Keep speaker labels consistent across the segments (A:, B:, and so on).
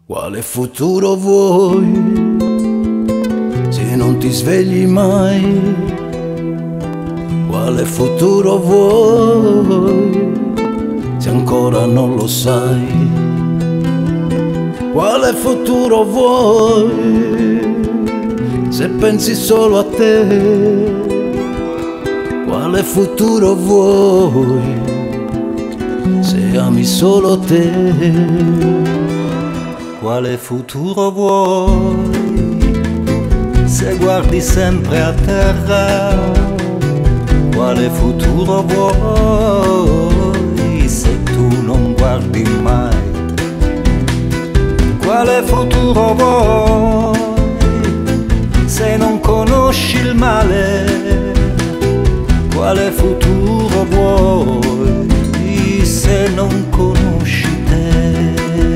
A: Quale futuro vuoi se non ti svegli mai? Quale futuro vuoi se ancora non lo sai? Quale futuro vuoi se pensi solo a te? Quale futuro vuoi se ami solo te? Quale futuro vuoi se guardi sempre a terra? Quale futuro vuoi se tu non guardi mai? Quale futuro vuoi se non conosci il male? Quale futuro vuoi se non conosci te?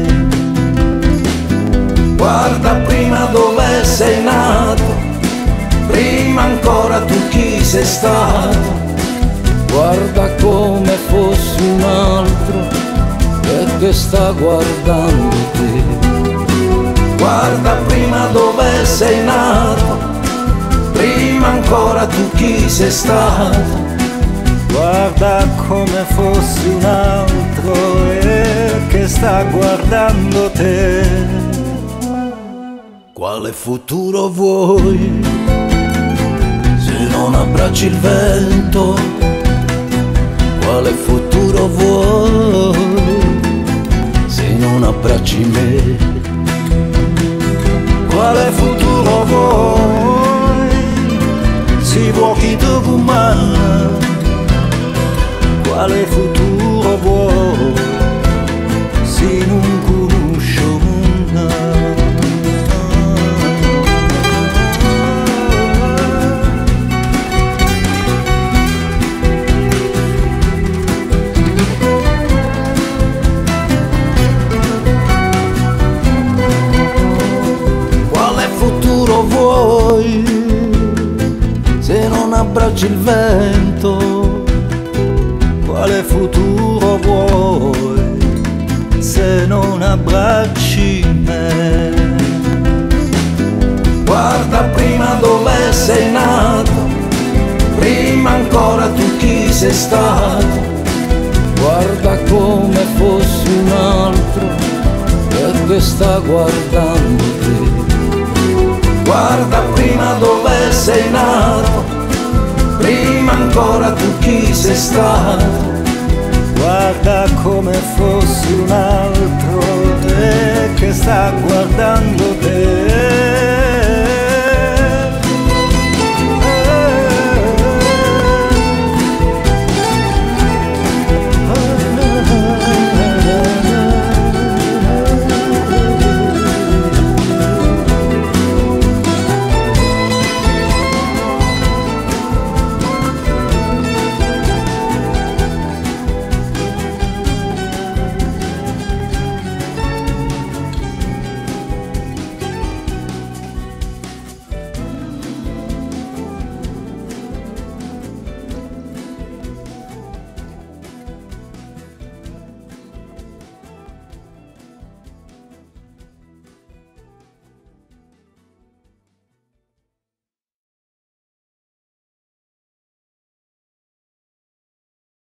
A: Guarda prima dove sei nato, prima ancora tu chi sei stato. Guarda come fossi un altro che sta guardando te. Guarda prima dove sei nato, prima ancora tu chi sei stato. Guarda come fossi un altro che sta guardando te. Quale futuro vuoi se non abbracci il vento? Quale futuro vuoi se non abbracci me? Quale futuro vuoi se vuoi domani? Quale futuro vuoi se non conosci una? Vuoi se non abbracci il vento? Quale futuro vuoi se non abbracci me? Guarda prima dove sei nato, prima ancora tu chi sei stato. Guarda come fossi un altro che sta guardando te. Guarda prima dove sei nato, prima ancora tu chi sei stato. Guarda come fossi un altro che sta guardando te.